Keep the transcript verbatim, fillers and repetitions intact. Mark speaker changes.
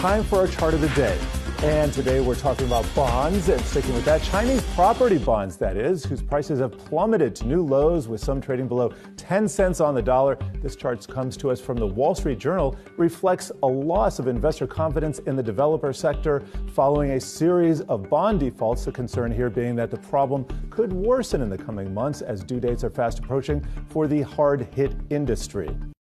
Speaker 1: time for our chart of the day. And today we're talking about bonds and sticking with that. Chinese property bonds, that is, whose prices have plummeted to new lows with some trading below ten cents on the dollar. This chart comes to us from the Wall Street Journal, reflects a loss of investor confidence in the developer sector following a series of bond defaults. The concern here being that the problem could worsen in the coming months as due dates are fast approaching for the hard-hit industry.